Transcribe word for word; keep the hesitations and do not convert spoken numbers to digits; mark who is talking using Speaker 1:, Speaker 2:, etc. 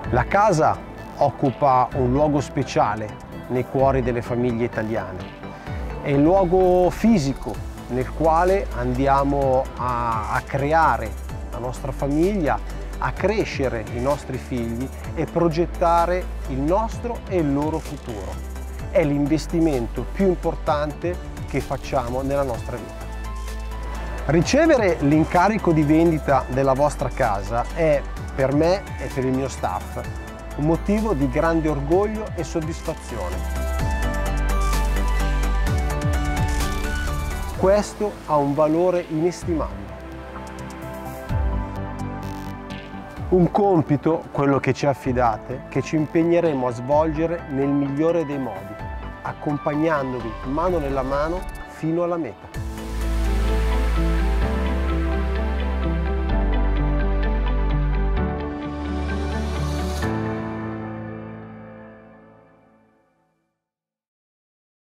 Speaker 1: La casa occupa un luogo speciale nei cuori delle famiglie italiane. È il luogo fisico nel quale andiamo a, a creare la nostra famiglia, a crescere i nostri figli e progettare il nostro e il loro futuro. È l'investimento più importante che facciamo nella nostra vita. Ricevere l'incarico di vendita della vostra casa è, per me e per il mio staff, un motivo di grande orgoglio e soddisfazione. Questo ha un valore inestimabile. Un compito, quello che ci affidate, che ci impegneremo a svolgere nel migliore dei modi, accompagnandovi mano nella mano fino alla meta.